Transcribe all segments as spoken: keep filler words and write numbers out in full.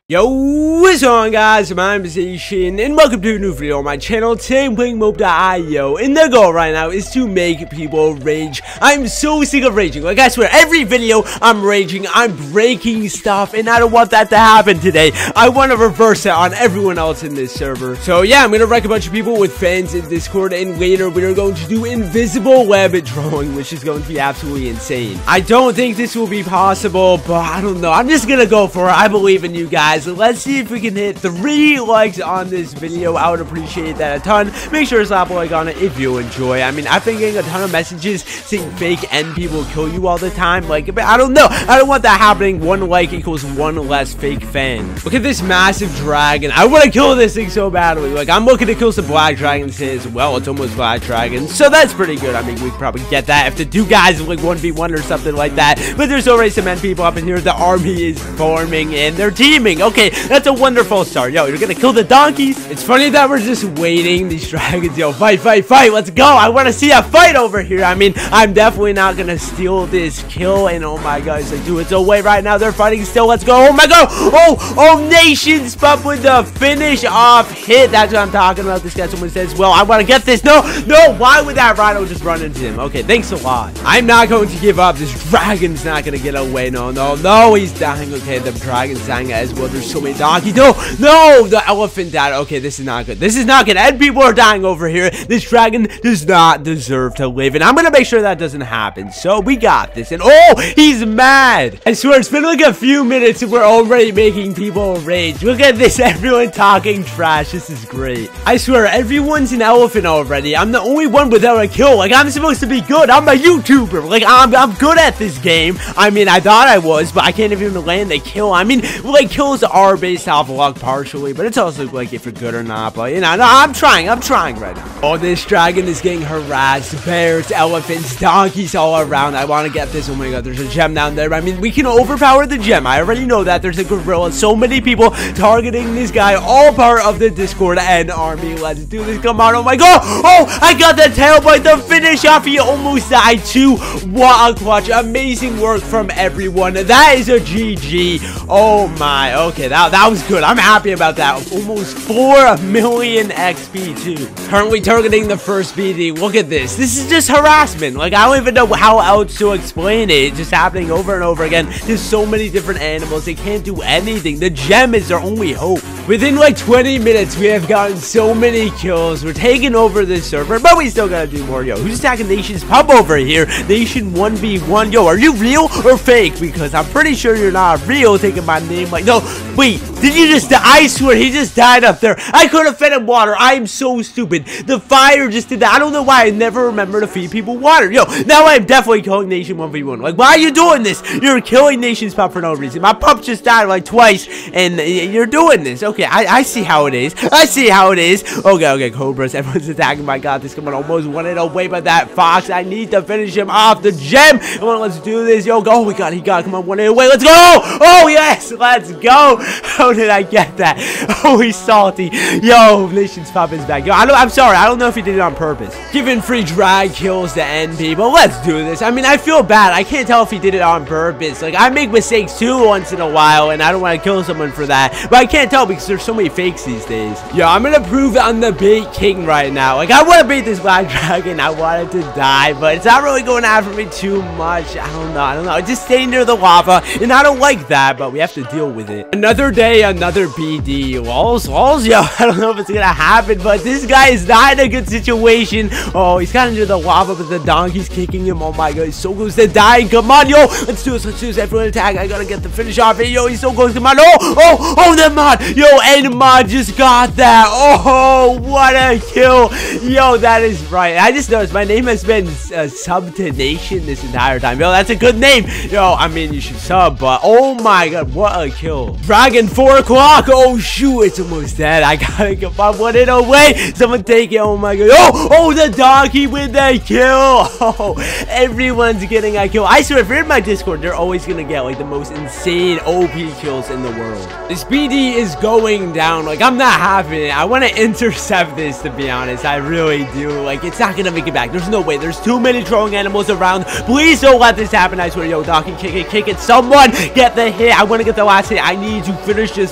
Yo, what's going on, guys? My name is Asian, and welcome to a new video on my channel. Today I'm playing mope dot i o, and the goal right now is to make people rage. I'm so sick of raging. Like, I swear, every video I'm raging, I'm breaking stuff, and I don't want that to happen today. I want to reverse it on everyone else in this server. So yeah, I'm going to wreck a bunch of people with fans in Discord, and later we are going to do invisible web drawing, which is going to be absolutely insane. I don't think this will be possible, but I don't know. I'm just going to go for it. I believe in you guys. So let's see if we can hit three likes on this video. I would appreciate that a ton. Make sure to slap a like on it if you enjoy. I mean, I've been getting a ton of messages saying fake end people kill you all the time. Like, I don't know. I don't want that happening. One like equals one less fake fan. Look at this massive dragon. I want to kill this thing so badly. Like, I'm looking to kill some black dragons here as well. It's almost black dragons, so that's pretty good. I mean, we could probably get that if the two guys like one v one or something like that. But there's already some end people up in here. The army is forming and they're teaming. Okay, that's a wonderful start. Yo, you're gonna kill the donkeys. It's funny that we're just waiting. These dragons, yo, fight, fight, fight. Let's go. I want to see a fight over here. I mean, I'm definitely not gonna steal this kill. And oh my god, it's like, dude, it's away right now. They're fighting still. Let's go. Oh my god. Oh, oh, nations pop with the finish off hit. That's what I'm talking about. This guy, someone says, well, I want to get this. No, no. Why would that rhino just run into him? Okay, thanks a lot. I'm not going to give up. This dragon's not gonna get away. No, no, no. He's dying. Okay, the dragon's dying as well. There's so many donkeys. No, no, the elephant died. Okay, this is not good. This is not good. And people are dying over here. This dragon does not deserve to live. And I'm going to make sure that doesn't happen. So we got this. And oh, he's mad. I swear, it's been like a few minutes and we're already making people rage. Look at this. Everyone talking trash. This is great. I swear, everyone's an elephant already. I'm the only one without a kill. Like, I'm supposed to be good. I'm a YouTuber. Like, I'm, I'm good at this game. I mean, I thought I was, but I can't even land a kill. I mean, like, kills are based off luck partially, but it's also like if you're good or not. But you know, no, I'm trying, I'm trying right now. Oh, this dragon is getting harassed. Bears, elephants, donkeys all around. I want to get this. Oh my god, there's a gem down there. I mean, we can overpower the gem. I already know that. There's a gorilla. So many people targeting this guy. All part of the Discord and army. Let's do this. Come on. Oh my god. Oh, I got the tail bite. The finish off. He almost died too. What a clutch. Amazing work from everyone. That is a G G. Oh my. Okay, that, that was good. I'm happy about that. Almost four million X P too. Currently targeting the first B D. Look at this. This is just harassment. Like, I don't even know how else to explain it. It's just happening over and over again. There's so many different animals. They can't do anything. The gem is their only hope. Within like twenty minutes, we have gotten so many kills. We're taking over this server, but we still gotta do more. Yo, who's attacking Nation's pub over here? Nation one v one. Yo, are you real or fake? Because I'm pretty sure you're not real taking my name. Like, no, wait. Did you just die? I swear, he just died up there. I could have fed him water. I am so stupid. The fire just did that. I don't know why I never remember to feed people water. Yo, now I'm definitely killing Nation one v one. Like, why are you doing this? You're killing Nation's pup for no reason. My pup just died like twice, and you're doing this. Okay, I, I see how it is. I see how it is. Okay, okay, cobras. Everyone's attacking. My god, this come on, almost won it away by that fox. I need to finish him off. The gem. Come on, let's do this. Yo, go. Oh, we got he got. Come on, one it away. Let's go. Oh, yes. Let's go. How did I get that? Oh, he's salty. Yo, Nation's pop is back. Yo, I don't, I'm sorry. I don't know if he did it on purpose. Giving free drag kills to end people. Let's do this. I mean, I feel bad. I can't tell if he did it on purpose. Like, I make mistakes too once in a while, and I don't want to kill someone for that. But I can't tell because there's so many fakes these days. Yo, I'm going to prove that I'm the bait king right now. Like, I want to beat this black dragon. I wanted to die, but it's not really going after me too much. I don't know. I don't know. Just stay near the lava, and I don't like that, but we have to deal with it. Another day, another B D. Walls, walls, yo, I don't know if it's gonna happen, but this guy is not in a good situation. Oh, he's kind of near the lava, but the donkey's kicking him. Oh my god, he's so close to dying. Come on, yo, let's do this, let's do this. Everyone attack. I gotta get the finish off it. Yo, he's so close. Come on. Oh, oh, oh, the mod. Yo, and mod just got that. Oh, what a kill. Yo, that is right. I just noticed my name has been uh, sub to Nation this entire time. Yo, that's a good name. Yo, I mean, you should sub, but oh my god, what a kill. Dragon four o'clock. Oh shoot, it's almost dead. I gotta get my one in away. Someone take it. Oh my god. Oh, oh, the donkey with the kill. Oh, everyone's getting a kill. I swear, if you're in my Discord, they're always gonna get like the most insane O P kills in the world. This B D is going down. Like, I'm not having it. I want to intercept this, to be honest. I really do. Like, it's not gonna make it back. There's no way. There's too many throwing animals around. Please don't let this happen. I swear. Yo, donkey, kick it, kick it. Someone get the hit. I want to get the last hit. I need to finish this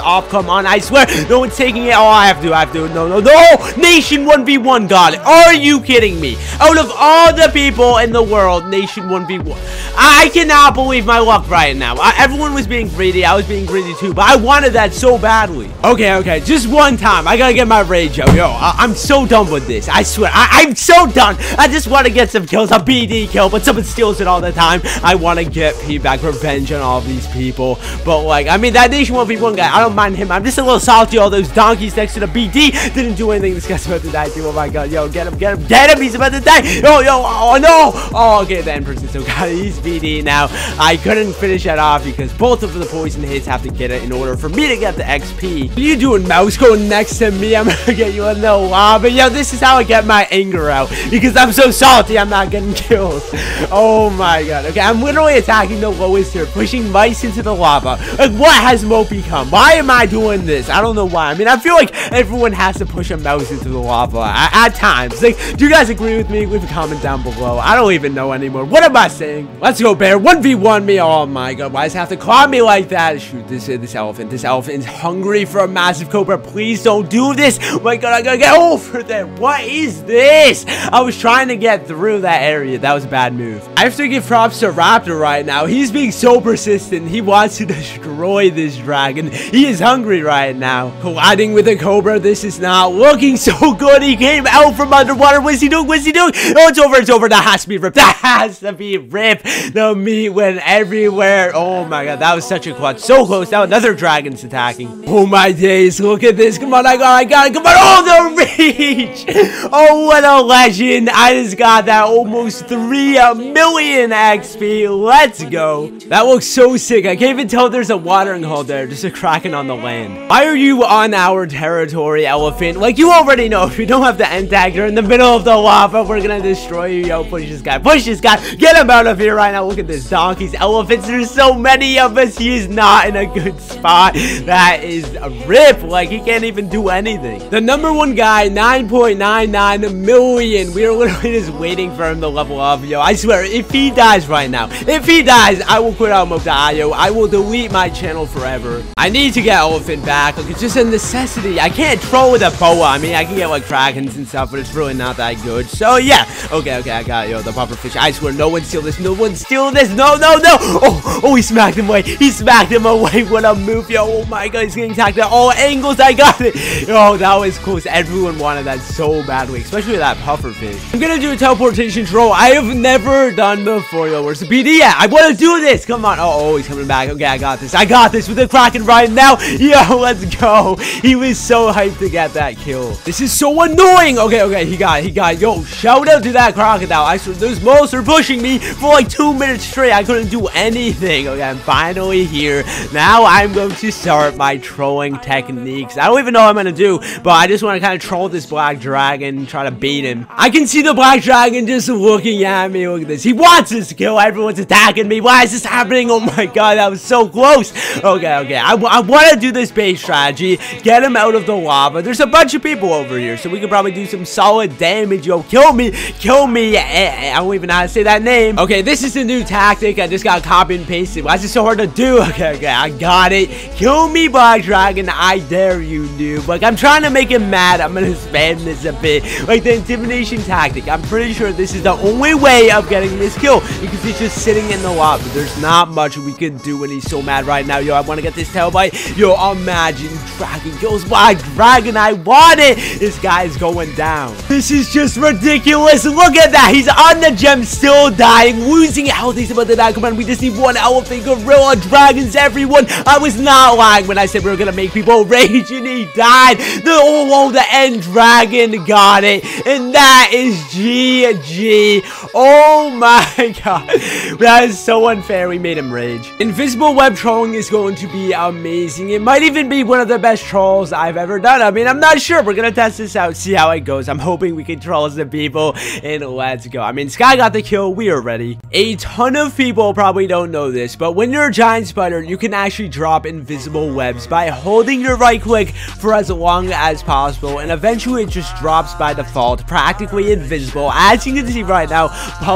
off. Come on, I swear. No one's taking it. Oh, I have to. I have to. No, no, no. Nation one v one. God, are you kidding me? Out of all the people in the world, Nation one v one. I cannot believe my luck right now. I, everyone was being greedy. I was being greedy too, but I wanted that so badly. Okay, okay. Just one time. I gotta get my rage out. Yo, I I'm so done with this. I swear. I I'm so done. I just want to get some kills. A B D kill, but someone steals it all the time. I want to get payback, revenge on all of these people. But, like, I mean, that Nation one v one guy, I don't mind him. I'm just a little salty. All those donkeys next to the B D didn't do anything. This guy's about to die too. Oh, my God. Yo, get him, get him, get him. He's about to die. Yo, yo, oh, no. Oh, okay, the end person still got it. He's B D now. I couldn't finish that off because both of the poison hits have to get it in order for me to get the X P. What are you doing, mouse? Going next to me. I'm gonna get you in the lava. Yo, this is how I get my anger out because I'm so salty. I'm not getting killed. Oh, my God. Okay, I'm literally attacking the lowest here, pushing mice into the lava. Like, what has Mo become? Why am I doing this? I don't know why. I mean, I feel like everyone has to push a mouse into the lava at, at times. Like, do you guys agree with me? Leave a comment down below. I don't even know anymore. What am I saying? Let's go, bear. one v one me. Oh, my God. Why does it have to claw me like that? Shoot, this, uh, this elephant. This elephant is hungry for a massive cobra. Please don't do this. Oh, my God. I gotta get over there. What is this? I was trying to get through that area. That was a bad move. I have to give props to Raptor right now. He's being so persistent. He wants to destroy this dragon. He is hungry right now. Colliding with a cobra. This is not looking so good. He came out from underwater. What's he doing? What's he doing? Oh, it's over. It's over. That has to be ripped. That has to be ripped. The meat went everywhere. Oh my God. That was such a clutch. So close. Now another dragon's attacking. Oh my days. Look at this. Come on. I got it. I got it. Come on. Oh, the reach. Oh, what a legend. I just got that almost three million X P. Let's go. That looks so sick. I can't even tell there's a watering hole there. Just a kraken on the land. Why are you on our territory, elephant? Like, you already know. If you don't have the end tag, you're in the middle of the lava. We're gonna destroy you. Yo, push this guy. Push this guy. Get him out of here right now. Look at this. Donkeys, elephants. There's so many of us. He is not in a good spot. That is a rip. Like, he can't even do anything. The number one guy, nine point nine nine million. We are literally just waiting for him to level up. Yo, I swear, if he dies right now, if he dies, I will quit out mope dot i o. I will delete my channel forever. I need to get elephant back. Like, it's just a necessity. I can't troll with a boa. I mean, I can get like krakens and stuff, but it's really not that good. So yeah, okay, okay, I got it. Yo, the puffer fish. I swear, no one steal this. No one steal this. No, no, no. Oh, oh, he smacked him away. He smacked him away. What a move, yo. Oh my God, he's getting attacked at all angles. I got it. Oh, that was close. Everyone wanted that so badly, especially that puffer fish. I'm gonna do a teleportation troll I have never done before. Yo, where's the B D at? I want to do this. Come on. Oh, oh, he's coming back. Okay, I got this. I got this with the kraken right now. Yo, let's go. He was so hyped to get that kill. This is so annoying. Okay, okay, he got it. He got it. Yo, shout out to that crocodile. I swear, those moles are pushing me for like two minutes straight. I couldn't do anything. Okay, I'm finally here. Now I'm going to start my trolling techniques. I don't even know what I'm going to do, but I just want to kind of troll this black dragon, try to bait him. I can see the black dragon just looking at me. Look at this. He wants this kill. Everyone's attacking me. Why is this happening? Oh my God, that was so close. Okay, okay. I, I want to do this bait strategy. Get him out of the lava. There's a bunch of people over here, so we could probably do some solid damage. Yo, kill me. Kill me. I don't even know how to say that name. Okay, this is the new tactic. I just got copy and pasted. Why is it so hard to do? Okay, okay. I got it. Kill me, black dragon. I dare you, noob. Like, I'm trying to make him mad. I'm going to spam this a bit. Like, the intimidation tactic. I'm pretty sure this is the only way of getting this kill because he's just sitting in the lava. There's not much we can do when he's so mad right now. Yo, I want to get this tail bite. Yo, imagine dragon kills black dragon. I want it. This guy is going down. This is just ridiculous. Look at that. He's on the gem, still dying, losing health. He's about to die. Come on, we just need one elephant, gorilla, dragons, everyone. I was not lying when I said we were gonna make people rage, and he died. The oh, oh, the end dragon got it, and that is G G. Oh my God, that is so unfair. We made him rage. Invisible web trolling is going to be amazing. It might even be one of the best trolls I've ever done. I mean, I'm not sure. We're gonna test this out, see how it goes. I'm hoping we can troll some people, and let's go. I mean, Sky got the kill. We are ready. A ton of people probably don't know this, but when you're a giant spider, you can actually drop invisible webs by holding your right click for as long as possible, and eventually it just drops by default, practically invisible. As you can see right now, Bubbles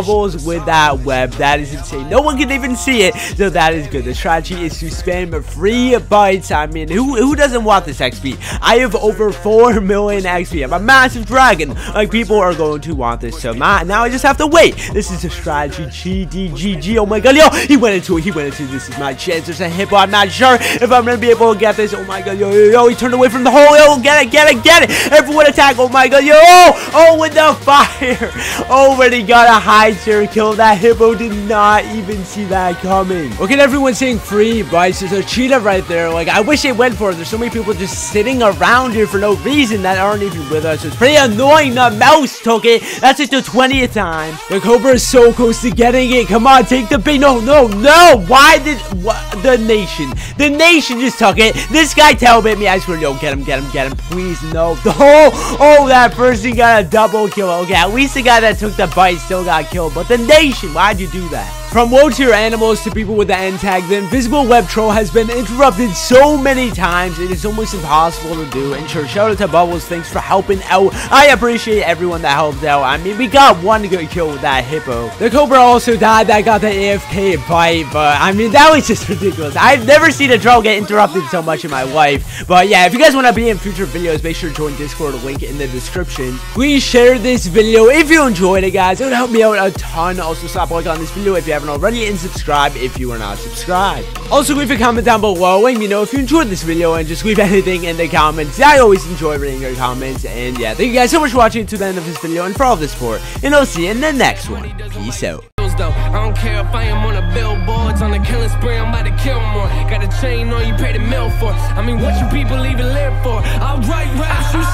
with that web. That is insane. No one can even see it, so that is good. The strategy is to spam free bites. I mean, who, who doesn't want this X P? I have over four million X P. I'm a massive dragon. Like, people are going to want this, so my, now I just have to wait. This is a strategy. G D G G. Oh my god, yo, he went into it. He went into it. This is my chance. There's a hippo. I'm not sure if I'm gonna be able to get this. Oh my god, yo, yo, yo, he turned away from the hole. Yo, get it, get it, get it. Everyone attack. Oh my god, yo, oh, oh, with the fire. Already got a high tier kill. That hippo did not even see that coming. Look at everyone saying free bites. There's a cheetah right there. Like, I wish it went for it. There's so many people just sitting around here for no reason that aren't even with us. It's pretty annoying. The mouse took it. That's like the twentieth time. The cobra is so close to getting it. Come on, take the bait. No, no, no. Why did what, the nation? The nation just took it. This guy tailbait me. I swear, yo, get him, get him, get him. Please, no. Oh, oh, that person got a double kill. Okay, at least the guy that took the bite still got killed. But the nation, why'd you do that? From low tier animals to people with the end tag, the invisible web troll has been interrupted so many times it is almost impossible to do. And sure, shout out to Bubbles, thanks for helping out. I appreciate everyone that helped out. I mean, we got one good kill with that hippo. The cobra also died. That got the A F K bite, but I mean, that was just ridiculous. I've never seen a troll get interrupted so much in my life. But yeah, if you guys want to be in future videos, make sure to join Discord, link in the description. Please share this video if you enjoyed it, guys. It would help me out a ton. Also, slap a like on this video if you haven't already, and subscribe if you are not subscribed. Also, leave a comment down below letting me know if you enjoyed this video, and just leave anything in the comments. I always enjoy reading your comments. And yeah, thank you guys so much for watching to the end of this video and for all the support, and I'll see you in the next one. Peace out. I don't care if I am on a billboards on a killing spree, I'm about to kill more. Got a chain on, you pay the mill for. I mean, what you people even live for? I'll write raps, you